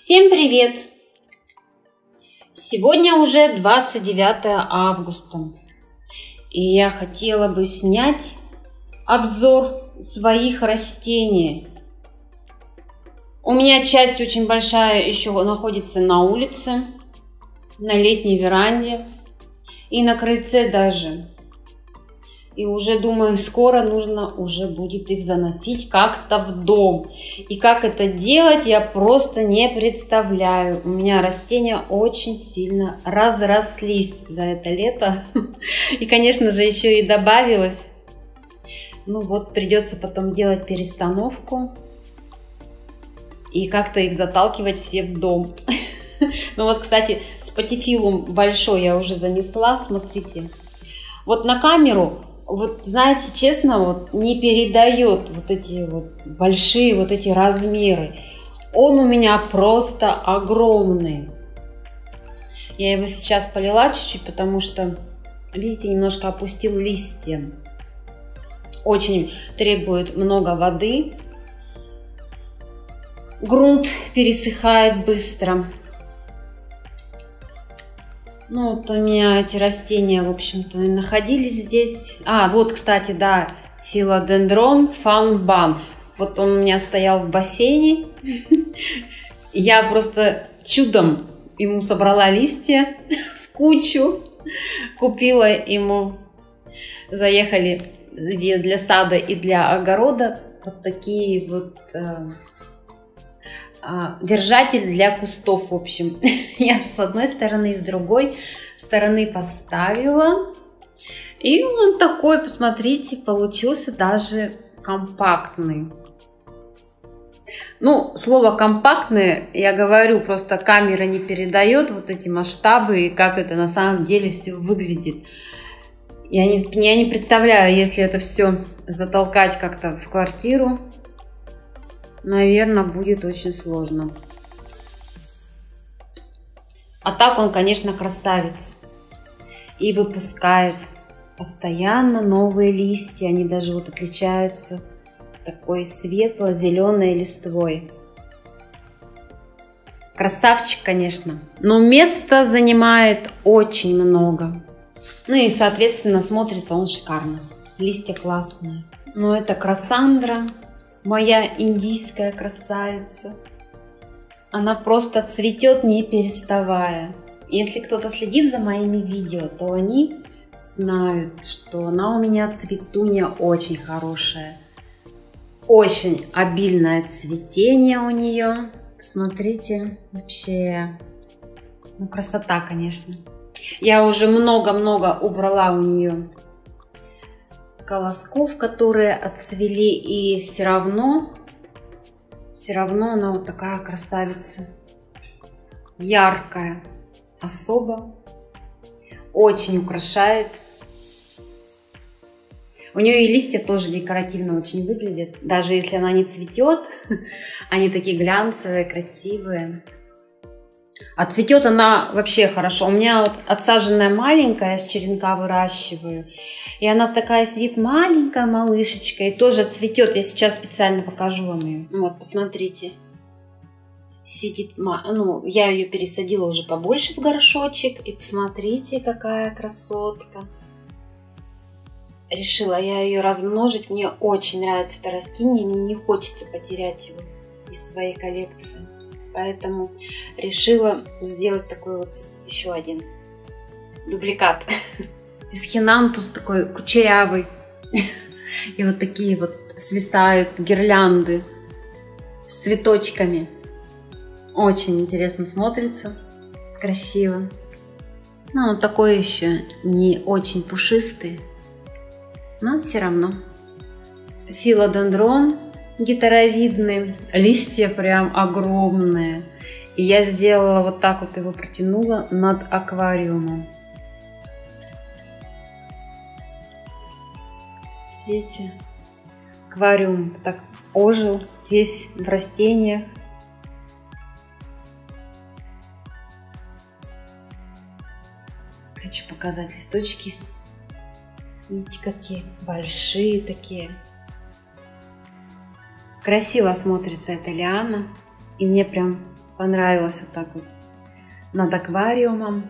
Всем привет! Сегодня уже 29 августа, и я хотела бы снять обзор своих растений. У меня часть очень большая еще находится на улице, на летней веранде и на крыльце даже. И уже думаю, скоро нужно уже будет их заносить как-то в дом. И как это делать, я просто не представляю. У меня растения очень сильно разрослись за это лето. И, конечно же, еще и добавилось. Ну вот, придется потом делать перестановку. И как-то их заталкивать все в дом. Ну вот, кстати, спатифилум большой я уже занесла, смотрите. Вот на камеру... Вот, знаете, честно, вот не передает вот эти вот большие вот эти размеры. Он у меня просто огромный. Я его сейчас полила чуть-чуть, потому что, видите, немножко опустил листья. Очень требует много воды. Грунт пересыхает быстро. Ну, вот у меня эти растения, в общем-то, находились здесь. Вот, кстати, да, филодендрон фанбан. Вот он у меня стоял в бассейне. Я просто чудом ему собрала листья в кучу. Купила ему. Заехали для сада и для огорода вот такие вот... держатель для кустов, в общем. Я с одной стороны и с другой стороны поставила. И он такой, посмотрите, получился даже компактный. Ну, слово компактный, я говорю, просто камера не передает вот эти масштабы и как это на самом деле все выглядит. Я не представляю, если это все затолкать как-то в квартиру. Наверное, будет очень сложно. А так он, конечно, красавец. И выпускает постоянно новые листья. Они даже вот отличаются такой светло-зеленой листвой. Красавчик, конечно. Но места занимает очень много. Ну и, соответственно, смотрится он шикарно. Листья классные. Но это Красандра. Моя индийская красавица. Она просто цветет не переставая. Если кто-то следит за моими видео, то они знают, что она у меня цветунья очень хорошая. Очень обильное цветение у нее. Смотрите, вообще, ну красота, конечно. Я уже много-много убрала у нее колосков, которые отцвели, и все равно она вот такая красавица, яркая, особо, очень украшает. У нее и листья тоже декоративно очень выглядят, даже если она не цветет, они такие глянцевые, красивые. А цветет она вообще хорошо. У меня вот отсаженная маленькая, я с черенка выращиваю. И она такая сидит маленькая малышечка и тоже цветет. Я сейчас специально покажу вам ее. Вот, посмотрите. Сидит, ну, я ее пересадила уже побольше в горшочек. И посмотрите, какая красотка. Решила я ее размножить. Мне очень нравится это растение. Мне не хочется потерять его из своей коллекции. Поэтому решила сделать такой вот еще один дубликат. Эсхинантус такой кучерявый. И вот такие вот свисают гирлянды с цветочками. Очень интересно смотрится. Красиво. Ну, он такой еще не очень пушистый. Но все равно. Филодендрон гитаровидный, листья прям огромные. И я сделала вот так вот, его протянула над аквариумом. Видите, аквариум так ожил здесь в растениях. Хочу показать листочки. Видите, какие большие такие. Красиво смотрится эта лиана. И мне прям понравилось вот так вот над аквариумом.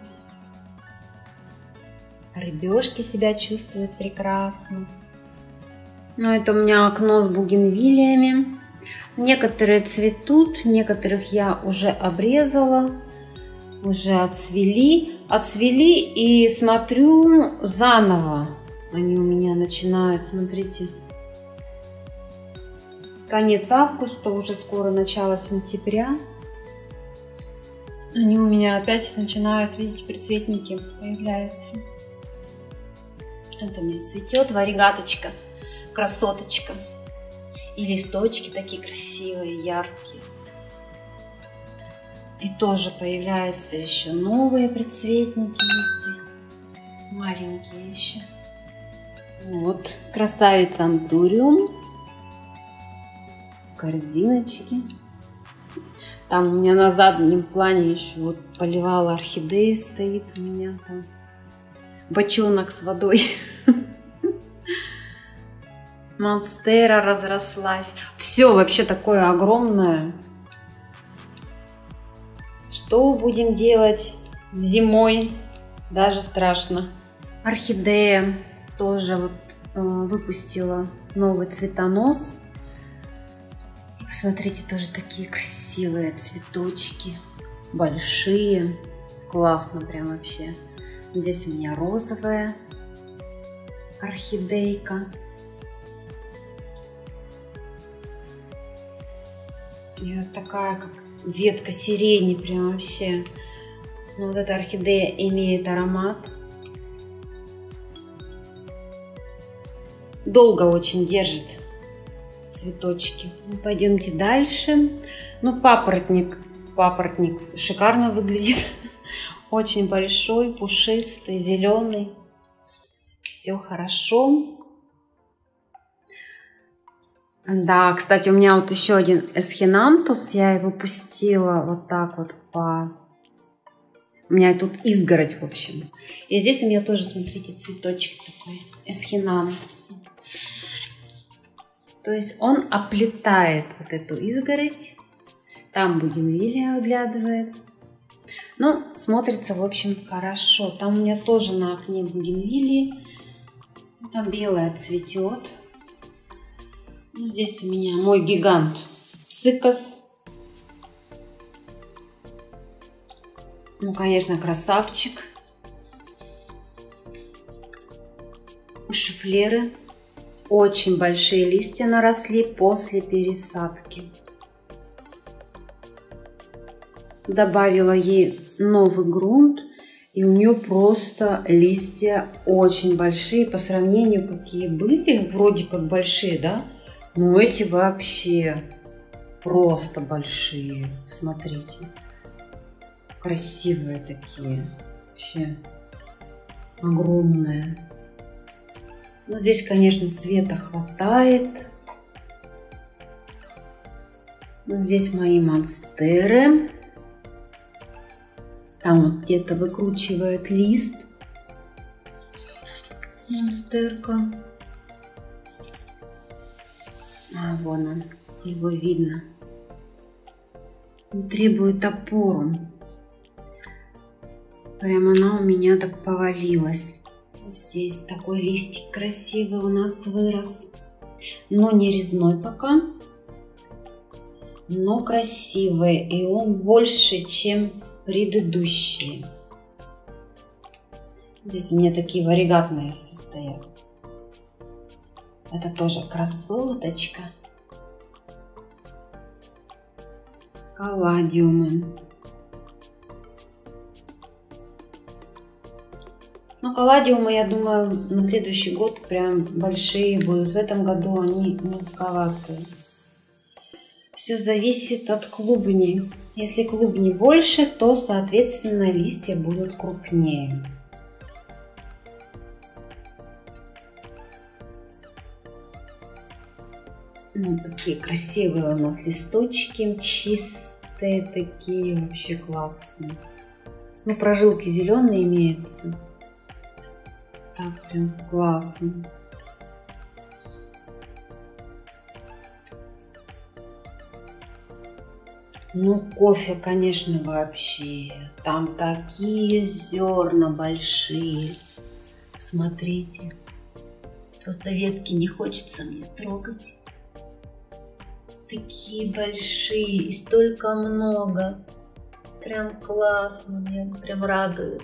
Рыбешки себя чувствуют прекрасно. Но это у меня окно с бугенвиллиями. Некоторые цветут, некоторых я уже обрезала, уже отцвели. Отцвели и смотрю заново. Они у меня начинают, смотрите. Конец августа, уже скоро начало сентября. Они у меня опять начинают, видите, предцветники появляются. Это у меня цветет варигаточка, красоточка. И листочки такие красивые, яркие. И тоже появляются еще новые предцветники, видите, маленькие еще. Вот, красавица антуриум. Корзиночки. Там у меня на заднем плане еще вот поливала орхидеи стоит у меня там. Бочонок с водой. Монстера разрослась. Все вообще такое огромное. Что будем делать зимой? Даже страшно. Орхидея тоже вот выпустила новый цветонос. И посмотрите, тоже такие красивые цветочки. Большие. Классно прям вообще. Здесь у меня розовая орхидейка. И вот такая, как ветка сирени, прям вообще. Но вот эта орхидея имеет аромат. Долго очень держит цветочки. Ну, пойдемте дальше. Ну, папоротник шикарно выглядит. Очень большой, пушистый, зеленый. Все хорошо. Да, кстати, у меня вот еще один эсхинантус. Я его пустила вот так вот по... У меня тут изгородь, в общем. И здесь у меня тоже, смотрите, цветочек такой. Эсхинантус. То есть он оплетает вот эту изгородь. Там бугенвиллия выглядывает. Ну, смотрится, в общем, хорошо. Там у меня тоже на окне бугенвиллии. Там белая цветет. Ну, здесь у меня мой гигант цикас. Ну, конечно, красавчик. Шифлеры. Очень большие листья наросли после пересадки. Добавила ей новый грунт. И у нее просто листья очень большие. По сравнению, какие были, вроде как большие, да? Но эти вообще просто большие. Смотрите. Красивые такие. Вообще огромные. Ну, здесь, конечно, света хватает. Здесь мои монстеры. Там вот где-то выкручивает лист. Монстерка. А, вон он. Его видно. Он требует опору. Прям она у меня так повалилась. Здесь такой листик красивый у нас вырос. Но не резной пока. Но красивый. И он больше, чем предыдущие. Здесь у меня такие варигатные состоят. Это тоже красоточка. Калладиумы. Ну, калладиумы, я думаю, на следующий год прям большие будут. В этом году они мелковатые. Все зависит от клубней. Если клубней больше, то, соответственно, листья будут крупнее. Вот такие красивые у нас листочки, чистые такие, вообще классные. Ну, прожилки зеленые имеются. Так, прям классно. Ну, кофе, конечно, вообще. Там такие зерна большие. Смотрите. Просто ветки не хочется мне трогать. Такие большие и столько много. Прям классно, меня прям радует.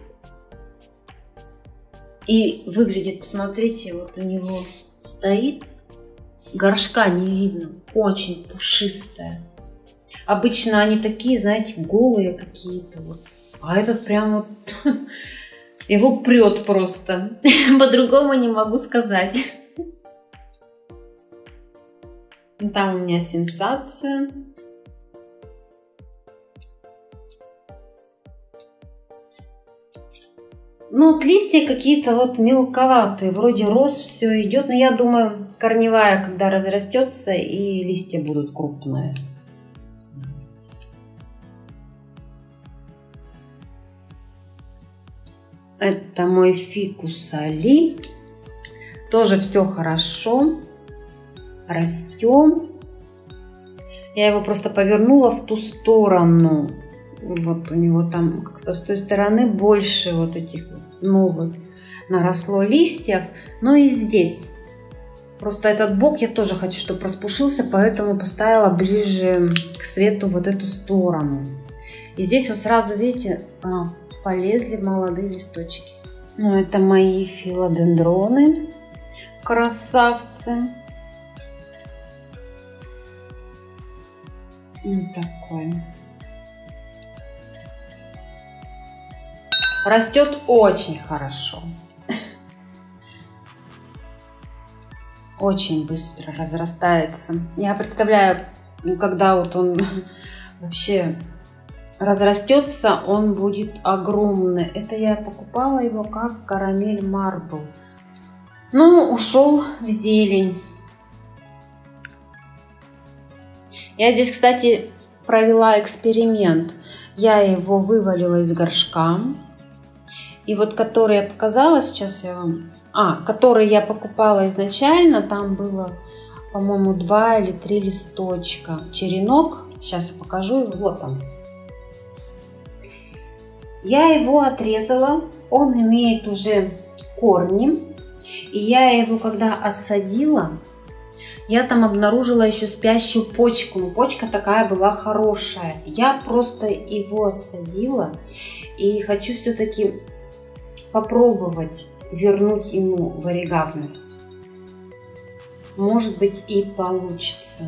И выглядит, посмотрите, вот у него стоит, горшка не видно, очень пушистая. Обычно они такие, знаете, голые какие-то вот. А этот прям вот, его прет просто. По-другому не могу сказать. Там у меня сенсация. Ну, вот листья какие-то вот мелковатые, вроде роз все идет, но я думаю, корневая, когда разрастется, и листья будут крупные. Это мой фикус Али. Тоже все хорошо. Растем. Я его просто повернула в ту сторону. Вот у него там как-то с той стороны больше вот этих новых наросло листьев. Но и здесь. Просто этот бок я тоже хочу, чтобы распушился, поэтому поставила ближе к свету вот эту сторону. И здесь вот сразу, видите, полезли молодые листочки. Ну, это мои филодендроны. Красавцы. Вот такой. Растет очень хорошо. Очень быстро разрастается. Я представляю, когда вот он вообще разрастется, он будет огромный. Это я покупала его как карамель марбл. Ну, ушел в зелень. Я здесь, кстати, провела эксперимент. Я его вывалила из горшка. И вот который я показала, сейчас я вам... который я покупала изначально, там было, по-моему, 2 или 3 листочка. Черенок. Сейчас я покажу его. Вот он. Я его отрезала. Он имеет уже корни. И я его, когда отсадила, я там обнаружила еще спящую почку. Но почка такая была хорошая. Я просто его отсадила. И хочу все-таки попробовать вернуть ему варигатность. Может быть, и получится.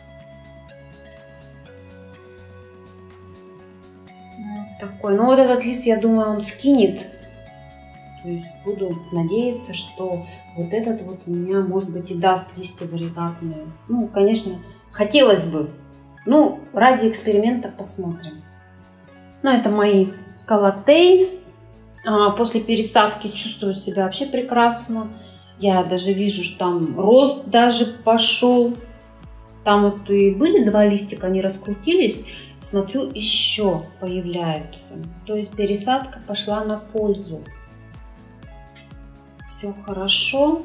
Вот такой. Ну вот этот лист, я думаю, он скинет. То есть буду надеяться, что вот этот вот у меня, может быть, и даст листья варигатные. Ну, конечно, хотелось бы. Ну, ради эксперимента посмотрим. Ну, это мои колотей. После пересадки чувствую себя вообще прекрасно. Я даже вижу, что там рост даже пошел. Там вот и были 2 листика, они раскрутились. Смотрю, еще появляются. То есть пересадка пошла на пользу. Все хорошо.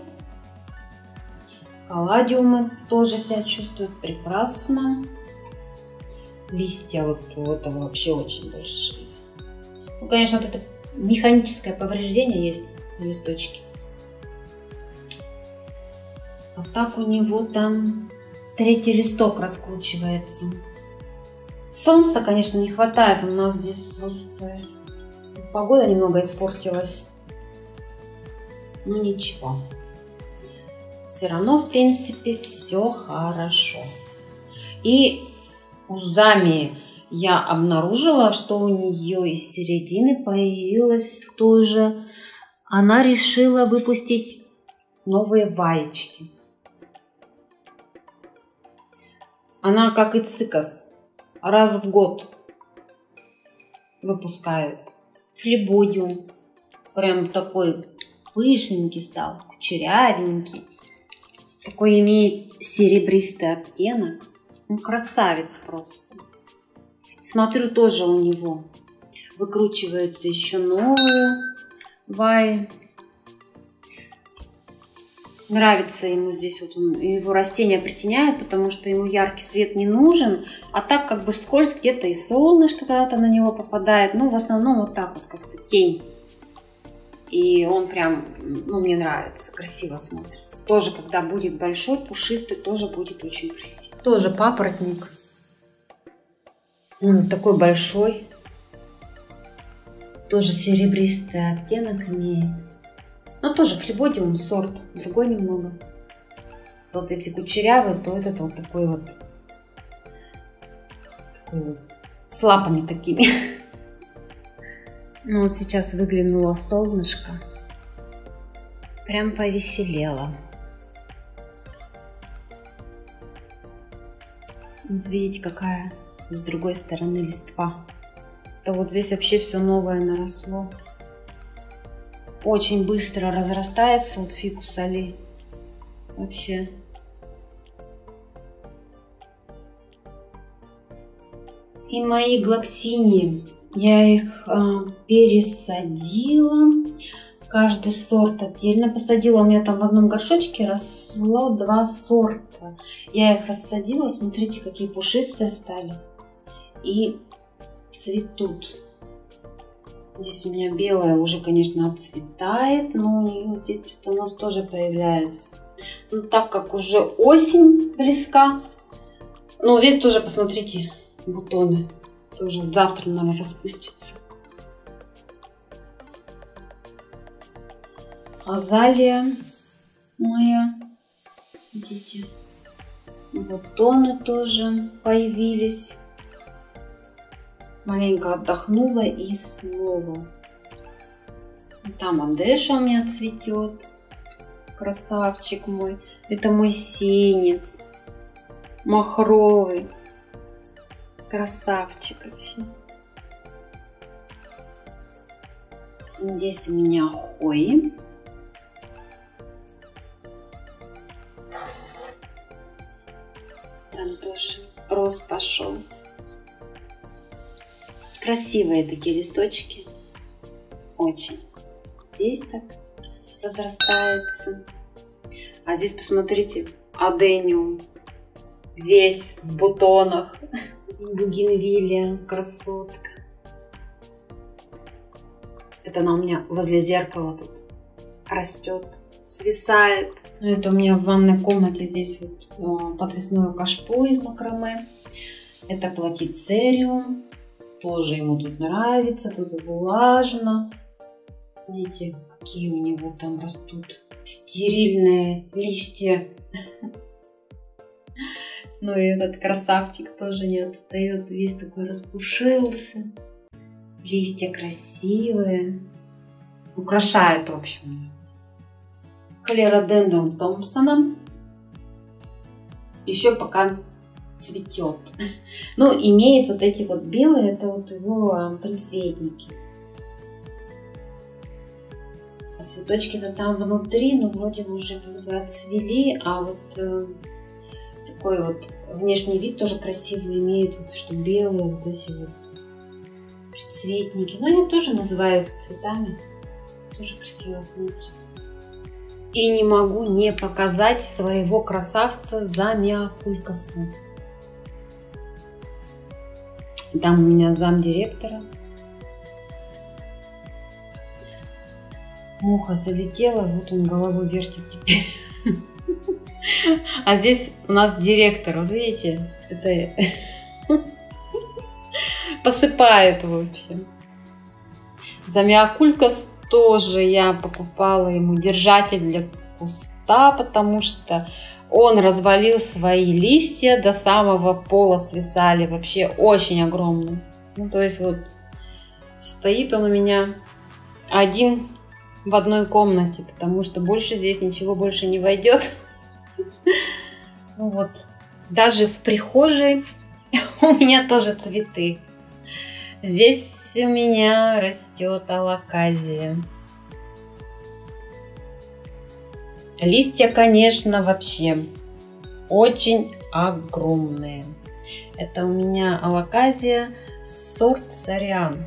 Калладиумы тоже себя чувствуют прекрасно. Листья вот этого вообще очень большие. Ну, конечно, вот это механическое повреждение есть на листочке. А так у него там 3-й листок раскручивается. Солнца, конечно, не хватает. У нас здесь просто погода немного испортилась. Но ничего. Все равно, в принципе, все хорошо. И у Замии я обнаружила, что у нее из середины появилась тоже. Она решила выпустить новые ваечки. Она, как и цикас, раз в год выпускает. Флебодиум. Прям такой пышненький стал, кучерявенький. Такой имеет серебристый оттенок. Он красавец просто. Смотрю, тоже у него выкручиваются еще новые ваи. Нравится ему здесь, вот он, его растение притеняет, потому что ему яркий свет не нужен, а так как бы скользь где-то и солнышко когда-то на него попадает, ну в основном вот так вот как-то тень. И он прям, ну мне нравится, красиво смотрится. Тоже когда будет большой, пушистый, тоже будет очень красиво. Тоже папоротник. Он такой большой. Тоже серебристый оттенок имеет. Но тоже флебодиум сорт, другой немного. Тот, если кучерявый, то этот вот такой вот с лапами такими. Ну вот сейчас выглянуло солнышко. Прям повеселело. Вот видите, какая с другой стороны листва. Да вот здесь вообще все новое наросло. Очень быстро разрастается вот фикус Али. Вообще. И мои глоксинии. Я их пересадила. Каждый сорт отдельно посадила. У меня там в одном горшочке росло 2 сорта. Я их рассадила. Смотрите, какие пушистые стали. И цветут. Здесь у меня белая уже, конечно, отцветает, но у нее здесь цветонос тоже появляется. Ну, так как уже осень близка, ну, здесь тоже, посмотрите, бутоны. Тоже завтра, наверное, распустится. Азалия моя. Видите, бутоны тоже появились. Маленько отдохнула и снова. Там Адеша у меня цветет. Красавчик мой. Это мой сеянец. Махровый. Красавчик вообще. Здесь у меня хои. Там тоже рост пошел. Красивые такие листочки. Очень. Здесь так разрастается. А здесь, посмотрите, адениум. Весь в бутонах. Бугенвилия. Красотка. Это она у меня возле зеркала тут растет. Свисает. Это у меня в ванной комнате здесь вот подвесное кашпо из макраме. Это платицериум. Тоже ему тут нравится, тут влажно. Видите, какие у него там растут стерильные листья. Ну и этот красавчик тоже не отстает, весь такой распушился. Листья красивые. Украшает, в общем. Клеродендрум Томпсона. Еще пока цветет. Ну, имеет вот эти вот белые, это вот его предцветники. А цветочки-то там внутри, ну, вроде уже как бы отцвели, а вот такой вот внешний вид тоже красивый имеет, вот, что белые вот эти вот предцветники. Но я тоже называю их цветами. Тоже красиво смотрится. И не могу не показать своего красавца Замиокулькаса. Там у меня замдиректора. Муха залетела, вот он головой вертит теперь. А здесь у нас директор, вот видите, это посыпает в общем. Замиокулькас тоже я покупала ему держатель для куста, потому что он развалил свои листья, до самого пола свисали, вообще очень огромный. Ну, то есть вот стоит он у меня один в одной комнате, потому что больше здесь ничего больше не войдет. Ну вот, даже в прихожей у меня тоже цветы. Здесь у меня растет алоказия. Листья, конечно, вообще очень огромные. Это у меня алоказия сорт Сариан.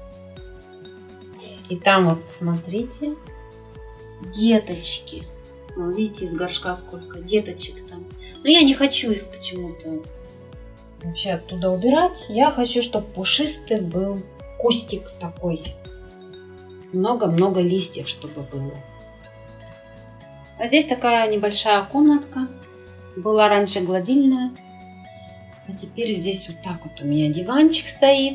И там вот, посмотрите, деточки. Вон, видите, из горшка сколько деточек там. Но я не хочу их почему-то вообще оттуда убирать. Я хочу, чтобы пушистый был кустик такой. Много-много листьев, чтобы было. А здесь такая небольшая комнатка. Была раньше гладильная. А теперь здесь вот так вот у меня диванчик стоит.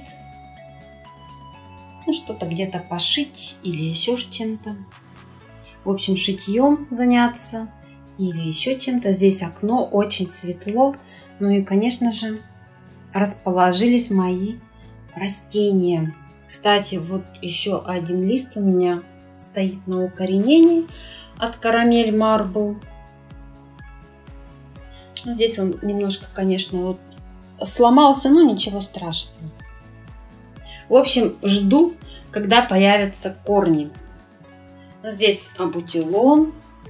Ну, что-то где-то пошить или еще чем-то. В общем, шитьем заняться или еще чем-то. Здесь окно, очень светло. Ну и, конечно же, расположились мои растения. Кстати, вот еще один лист у меня стоит на укоренении от Карамель Марбл. Ну, здесь он немножко, конечно, вот сломался, но ничего страшного. В общем, жду, когда появятся корни. Здесь абутилон.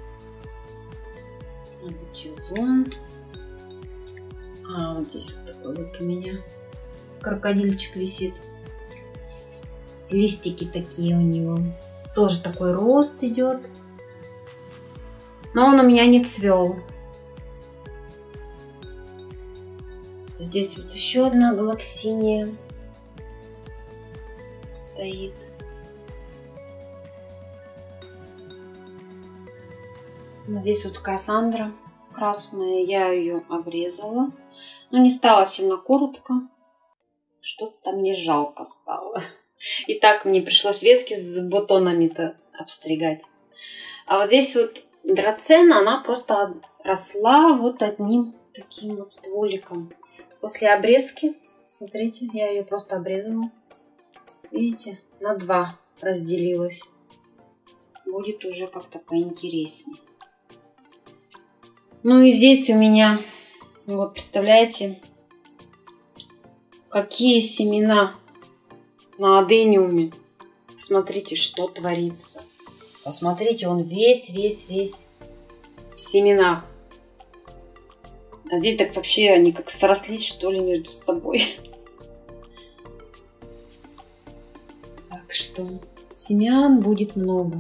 А вот здесь вот такой вот у меня крокодильчик висит. Листики такие у него. Тоже такой рост идет. Но он у меня не цвел. Здесь вот еще одна галаксиния стоит. Здесь вот Кассандра красная. Я ее обрезала. Но не стала сильно коротко. Что-то мне жалко стало. И так мне пришлось ветки с бутонами-то обстригать. А вот здесь вот драцена, она просто росла вот одним таким вот стволиком. После обрезки, смотрите, я ее просто обрезала. Видите, на 2 разделилась. Будет уже как-то поинтереснее. Ну и здесь у меня, вот представляете, какие семена на адениуме. Посмотрите, что творится. Посмотрите, он весь в семенах. А здесь так вообще они как срослись, что ли, между собой. Так что семян будет много.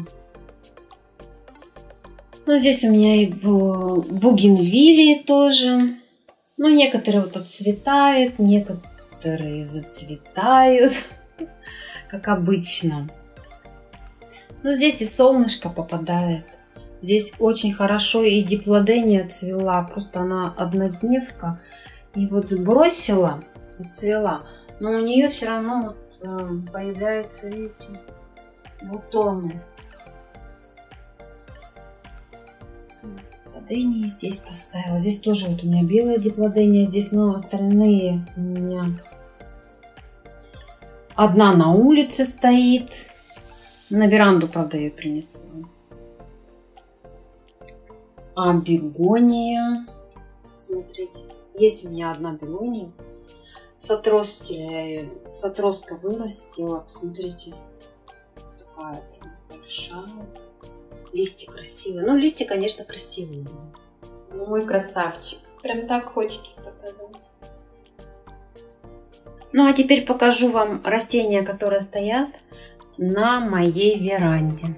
Ну, здесь у меня и бугенвиллии тоже. Ну, некоторые вот отцветают, некоторые зацветают, как обычно. Ну, здесь и солнышко попадает. Здесь очень хорошо и диплодения цвела. Просто она однодневка. И вот сбросила, цвела. Но у нее все равно вот, появляются, видите, бутоны. Диплодения здесь поставила. Здесь тоже вот у меня белая диплодения. Здесь, но остальные у меня... Одна на улице стоит. На веранду, правда, я принесла. А бегония. Смотрите. Есть у меня одна бегония. С отростиля я ее, с отростка вырастила. Посмотрите. Такая прям большая. Листья красивые. Ну, листья, конечно, красивые. Ну, мой красавчик. Прям так хочется показать. Ну, а теперь покажу вам растения, которые стоят на моей веранде.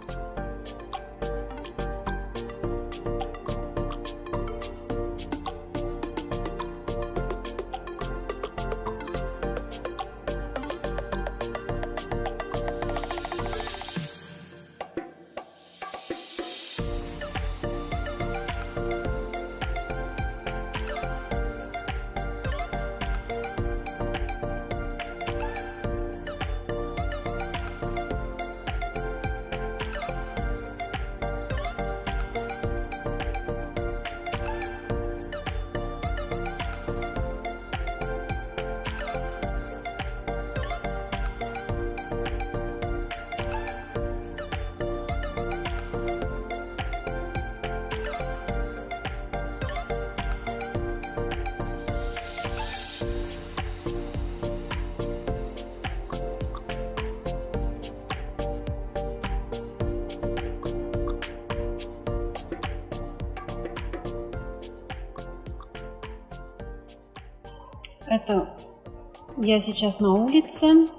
Это я сейчас на улице.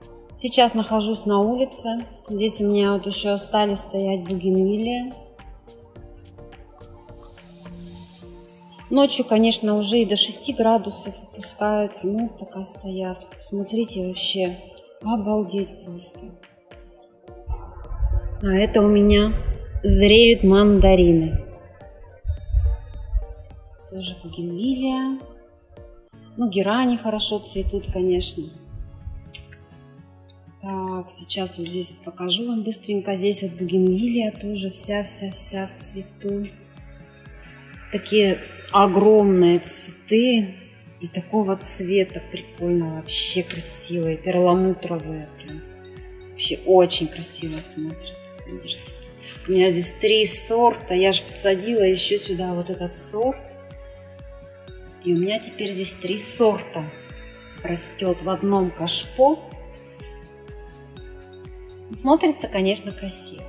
Сейчас нахожусь на улице. Здесь у меня вот еще остались стоять бугенвиллии. Ночью, конечно, уже и до 6 градусов опускается, но пока стоят. Смотрите, вообще обалдеть просто. А это у меня зреют мандарины. Тоже бугенвилия. Ну, герани хорошо цветут, конечно. Так, сейчас вот здесь покажу вам быстренько. Здесь вот бугенвилия тоже вся в цвету. Такие огромные цветы и такого цвета прикольно, вообще красивые, перламутровые, прям. Вообще очень красиво смотрится. У меня здесь 3 сорта, я же подсадила еще сюда вот этот сорт. И у меня теперь здесь 3 сорта растет в одном кашпо. Смотрится, конечно, красиво.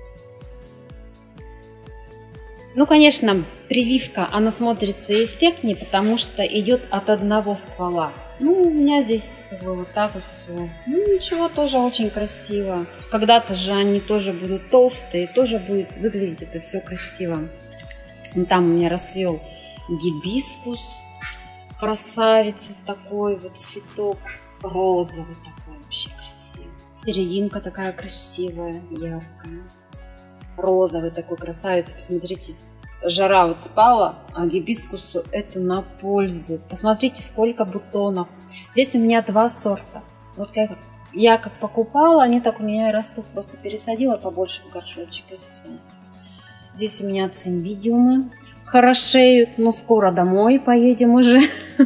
Ну, конечно, прививка, она смотрится эффектнее, потому что идет от одного ствола. Ну, у меня здесь как бы вот так вот все. Ну, ничего, тоже очень красиво. Когда-то же они тоже будут толстые, тоже будет выглядеть это все красиво. Ну, там у меня расцвел гибискус, красавец, вот такой вот цветок, розовый такой, вообще красивый. Серединка такая красивая, яркая. Розовый такой красавец, посмотрите. Жара вот спала, а гибискусу это на пользу. Посмотрите, сколько бутонов. Здесь у меня 2 сорта. Вот я как покупала, они так у меня и растут. Просто пересадила побольше в горшочек и все. Здесь у меня цимбидиумы хорошеют, но скоро домой поедем уже.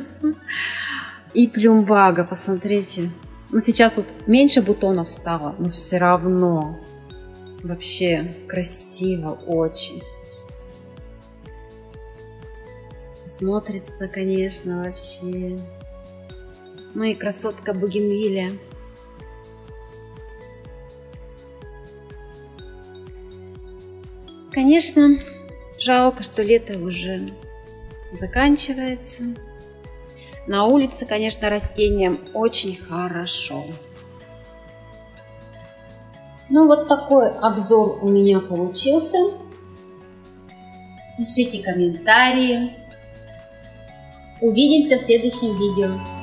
И плюмбага, посмотрите. Ну, сейчас вот меньше бутонов стало, но все равно вообще красиво очень. Смотрится, конечно, вообще. Ну и красотка бугенвилия. Конечно, жалко, что лето уже заканчивается. На улице, конечно, растениям очень хорошо. Ну, вот такой обзор у меня получился. Пишите комментарии. Увидимся в следующем видео.